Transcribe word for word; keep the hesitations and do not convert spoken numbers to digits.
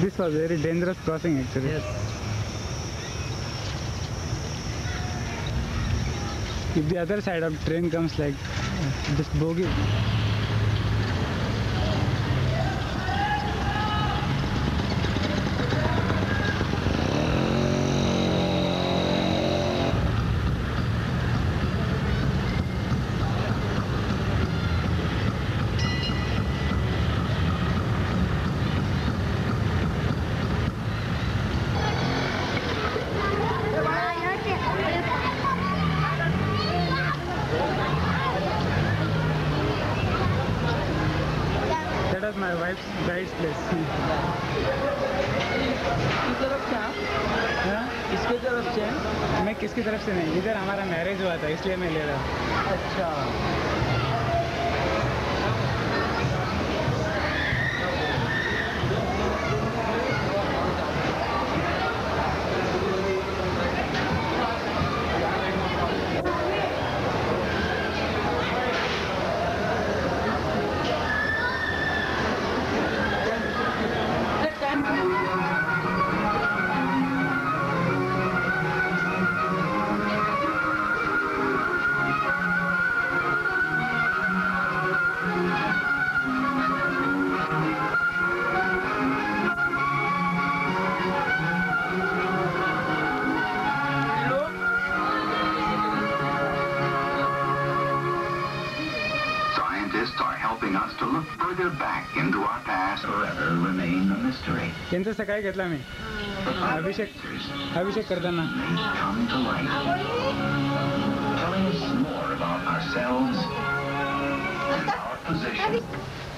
This was very dangerous crossing actually. Yes. If the other side of train comes like this bogie. That was my wife's bride's place. किसकी तरफ से आप? हाँ? किसकी तरफ से? मैं किसकी तरफ से नहीं, इधर हमारा मैरिज हुआ था इसलिए मैं ले रहा हूँ। अच्छा। Back into our past forever remain a mystery. यांचं सकाळी घेतला मी अभिषेक अभिषेक करताना Come to life, telling us more about ourselves and our position.